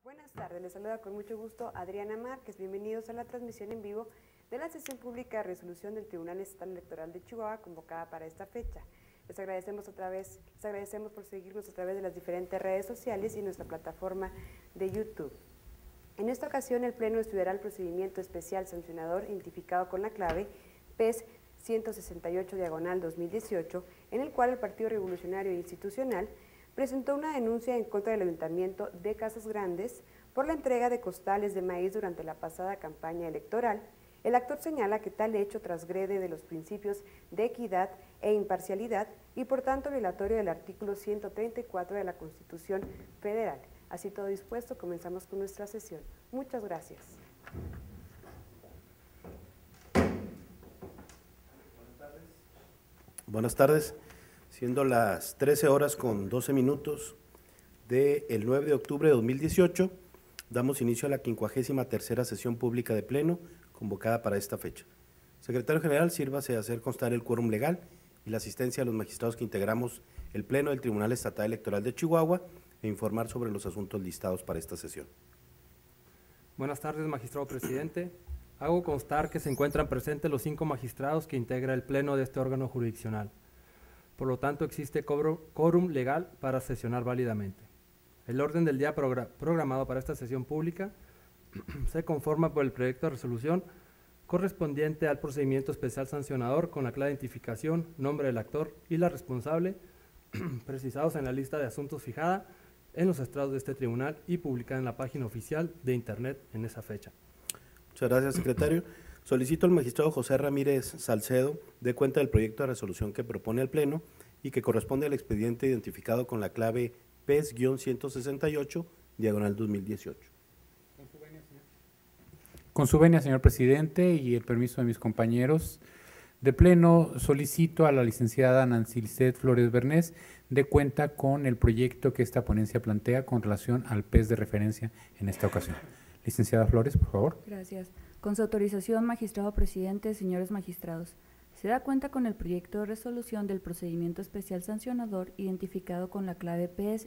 Buenas tardes, les saluda con mucho gusto Adriana Márquez. Bienvenidos a la transmisión en vivo de la sesión pública de resolución del Tribunal Estatal Electoral de Chihuahua convocada para esta fecha. Les agradecemos por seguirnos a través de las diferentes redes sociales y nuestra plataforma de YouTube. En esta ocasión, el Pleno estudiará el procedimiento especial sancionador identificado con la clave PES 168/2018, en el cual el Partido Revolucionario Institucional presentó una denuncia en contra del Ayuntamiento de Casas Grandes por la entrega de costales de maíz durante la pasada campaña electoral. El actor señala que tal hecho transgrede de los principios de equidad e imparcialidad y por tanto violatorio del artículo 134 de la Constitución Federal. Así todo dispuesto, comenzamos con nuestra sesión. Muchas gracias. Buenas tardes. Siendo las 13:12 del 9 de octubre de 2018, damos inicio a la 53ª sesión pública de Pleno convocada para esta fecha. Secretario General, sírvase a hacer constar el quórum legal y la asistencia de los magistrados que integramos el Pleno del Tribunal Estatal Electoral de Chihuahua e informar sobre los asuntos listados para esta sesión. Buenas tardes, magistrado presidente. Hago constar que se encuentran presentes los 5 magistrados que integra el Pleno de este órgano jurisdiccional. Por lo tanto, existe quórum legal para sesionar válidamente. El orden del día programado para esta sesión pública se conforma por el proyecto de resolución correspondiente al procedimiento especial sancionador con la clara identificación, nombre del actor y la responsable, precisados en la lista de asuntos fijada en los estrados de este tribunal y publicada en la página oficial de Internet en esa fecha. Muchas gracias, secretario. Solicito al magistrado José Ramírez Salcedo dé cuenta del proyecto de resolución que propone el Pleno y que corresponde al expediente identificado con la clave PES-168/2018. Con su venia, señor presidente, y el permiso de mis compañeros de Pleno, solicito a la licenciada Nancy Lisset Flores Bernés dé cuenta con el proyecto que esta ponencia plantea con relación al PES de referencia en esta ocasión. Licenciada Flores, por favor. Gracias. Con su autorización, magistrado presidente, señores magistrados, se da cuenta con el proyecto de resolución del procedimiento especial sancionador identificado con la clave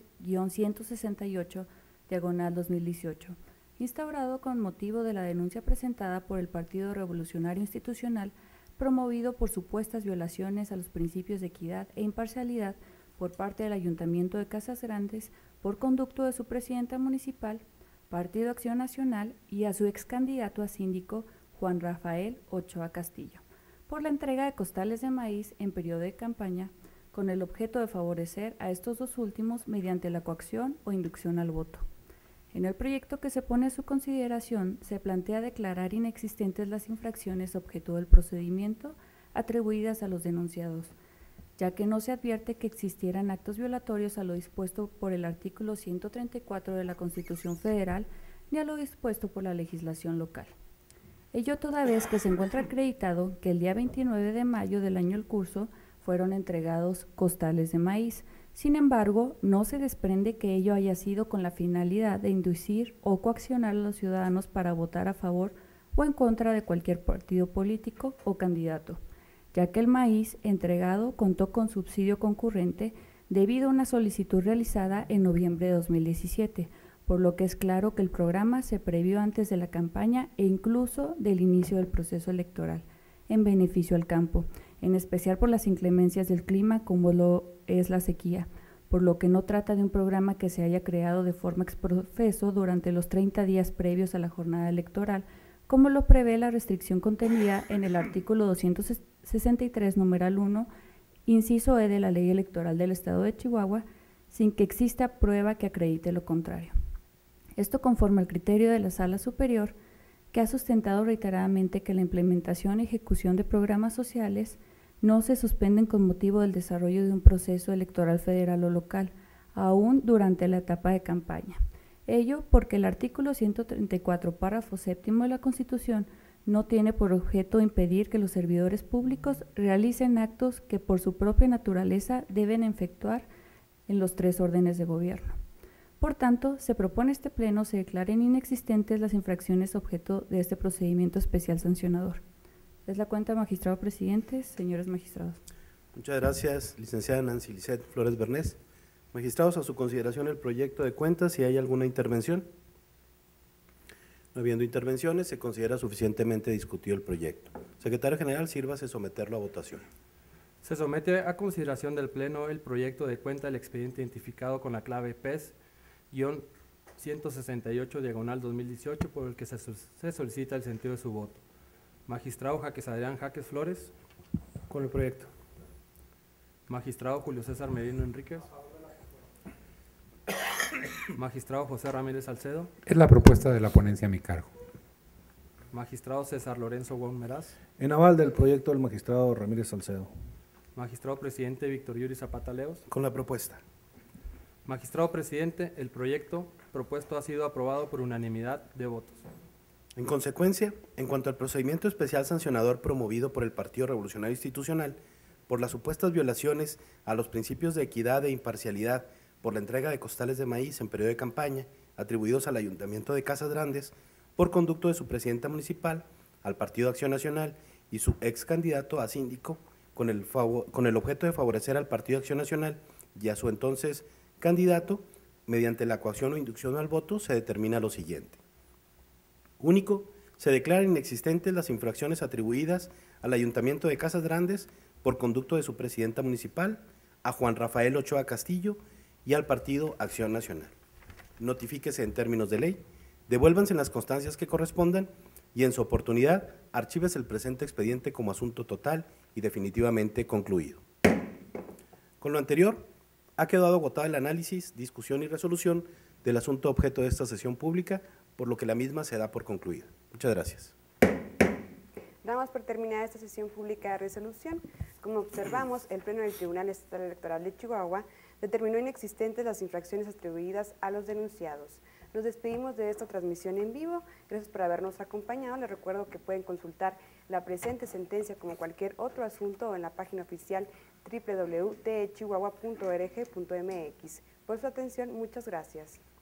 PES-168/2018, instaurado con motivo de la denuncia presentada por el Partido Revolucionario Institucional, promovido por supuestas violaciones a los principios de equidad e imparcialidad por parte del Ayuntamiento de Casas Grandes por conducto de su presidenta municipal, Partido Acción Nacional, y a su ex candidato a síndico, Juan Rafael Ochoa Castillo, por la entrega de costales de maíz en periodo de campaña, con el objeto de favorecer a estos dos últimos mediante la coacción o inducción al voto. En el proyecto que se pone a su consideración, se plantea declarar inexistentes las infracciones objeto del procedimiento atribuidas a los denunciados, ya que no se advierte que existieran actos violatorios a lo dispuesto por el artículo 134 de la Constitución Federal ni a lo dispuesto por la legislación local. Ello toda vez que se encuentra acreditado que el día 29 de mayo del año en curso fueron entregados costales de maíz. Sin embargo, no se desprende que ello haya sido con la finalidad de inducir o coaccionar a los ciudadanos para votar a favor o en contra de cualquier partido político o candidato, ya que el maíz entregado contó con subsidio concurrente debido a una solicitud realizada en noviembre de 2017, por lo que es claro que el programa se previó antes de la campaña e incluso del inicio del proceso electoral, en beneficio al campo, en especial por las inclemencias del clima como lo es la sequía, por lo que no trata de un programa que se haya creado de forma exprofeso durante los 30 días previos a la jornada electoral, como lo prevé la restricción contenida en el artículo 263, numeral 1, inciso E de la Ley Electoral del Estado de Chihuahua, sin que exista prueba que acredite lo contrario. Esto conforme al criterio de la Sala Superior, que ha sustentado reiteradamente que la implementación y ejecución de programas sociales no se suspenden con motivo del desarrollo de un proceso electoral federal o local, aún durante la etapa de campaña. Ello porque el artículo 134, párrafo séptimo de la Constitución no tiene por objeto impedir que los servidores públicos realicen actos que por su propia naturaleza deben efectuar en los 3 órdenes de gobierno. Por tanto, se propone este Pleno se declaren inexistentes las infracciones objeto de este procedimiento especial sancionador. Es la cuenta, magistrado presidente, señores magistrados. Muchas gracias, licenciada Nancy Lisset Flores Bernés. Magistrados, a su consideración el proyecto de cuentas, si hay alguna intervención. No habiendo intervenciones, se considera suficientemente discutido el proyecto. Secretario General, sírvase someterlo a votación. Se somete a consideración del Pleno el proyecto de cuenta del expediente identificado con la clave PES-168/2018, por el que se solicita el sentido de su voto. Magistrado Jaques Adrián Jaques Flores. Con el proyecto. Magistrado Julio César Merino Enríquez. Magistrado José Ramírez Salcedo. Es la propuesta de la ponencia a mi cargo. Magistrado César Lorenzo Guón Meraz. En aval del proyecto del magistrado Ramírez Salcedo. Magistrado Presidente Víctor Yuri Zapata Leos. Con la propuesta. Magistrado Presidente, el proyecto propuesto ha sido aprobado por unanimidad de votos. En consecuencia, en cuanto al procedimiento especial sancionador promovido por el Partido Revolucionario Institucional por las supuestas violaciones a los principios de equidad e imparcialidad por la entrega de costales de maíz en periodo de campaña atribuidos al Ayuntamiento de Casas Grandes por conducto de su presidenta municipal, al Partido Acción Nacional y su ex candidato a síndico, con el objeto de favorecer al Partido Acción Nacional y a su entonces candidato, mediante la coacción o inducción al voto, se determina lo siguiente. Único, se declaran inexistentes las infracciones atribuidas al Ayuntamiento de Casas Grandes por conducto de su presidenta municipal, a Juan Rafael Ochoa Castillo y al Partido Acción Nacional. Notifíquese en términos de ley, devuélvanse en las constancias que correspondan y en su oportunidad archívese el presente expediente como asunto total y definitivamente concluido. Con lo anterior, ha quedado agotado el análisis, discusión y resolución del asunto objeto de esta sesión pública, por lo que la misma se da por concluida. Muchas gracias. Damos por terminada esta sesión pública de resolución. Como observamos, el Pleno del Tribunal Estatal Electoral de Chihuahua determinó inexistentes las infracciones atribuidas a los denunciados. Nos despedimos de esta transmisión en vivo. Gracias por habernos acompañado. Les recuerdo que pueden consultar la presente sentencia como cualquier otro asunto en la página oficial www.techihuahua.org.mx. Por su atención, muchas gracias.